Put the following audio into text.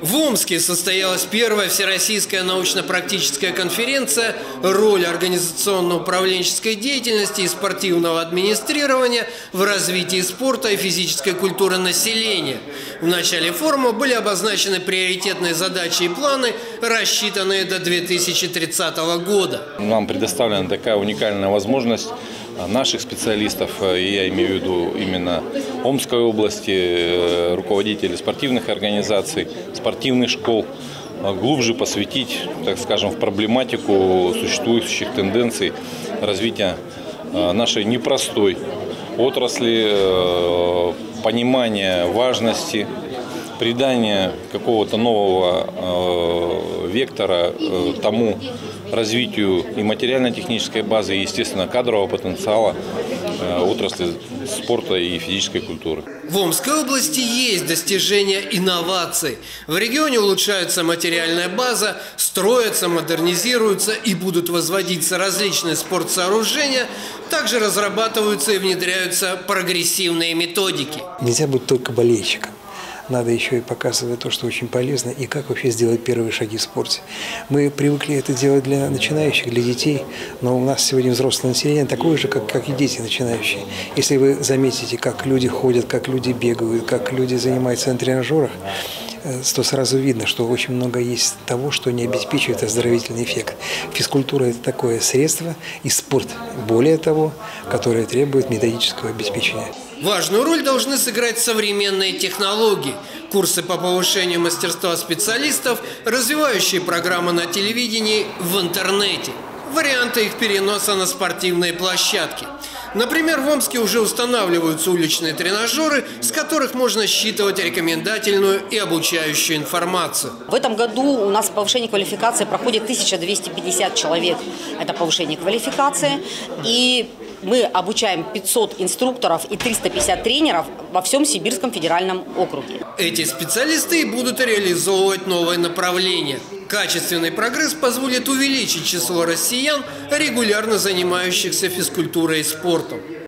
В Омске состоялась первая всероссийская научно-практическая конференция «Роль организационно-управленческой деятельности и спортивного администрирования в развитии спорта и физической культуры населения». В начале форума были обозначены приоритетные задачи и планы, рассчитанные до 2030 года. Нам предоставлена такая уникальная возможность наших специалистов, я имею в виду именно Омской области, руководителей спортивных организаций, спортивных школ, глубже посвятить, так скажем, в проблематику существующих тенденций развития нашей непростой отрасли, понимания важности, придания какого-то нового вектора тому развитию и материально-технической базы, и, естественно, кадрового потенциала отрасли спорта и физической культуры. В Омской области есть достижения инноваций. В регионе улучшается материальная база, строятся, модернизируются и будут возводиться различные спортсооружения. Также разрабатываются и внедряются прогрессивные методики. Нельзя быть только болельщиком. Надо еще и показывать то, что очень полезно, и как вообще сделать первые шаги в спорте. Мы привыкли это делать для начинающих, для детей, но у нас сегодня взрослое население такое же, как и дети начинающие. Если вы заметите, как люди ходят, как люди бегают, как люди занимаются на тренажерах, то сразу видно, что очень много есть того, что не обеспечивает оздоровительный эффект. Физкультура – это такое средство, и спорт, более того, которое требует методического обеспечения. Важную роль должны сыграть современные технологии, курсы по повышению мастерства специалистов, развивающие программы на телевидении, в интернете, варианты их переноса на спортивные площадки. Например, в Омске уже устанавливаются уличные тренажеры, с которых можно считывать рекомендательную и обучающую информацию. В этом году у нас повышение квалификации проходит 1250 человек. Это повышение квалификации. И мы обучаем 500 инструкторов и 350 тренеров во всем Сибирском федеральном округе. Эти специалисты будут реализовывать новые направления. Качественный прогресс позволит увеличить число россиян, регулярно занимающихся физкультурой и спортом.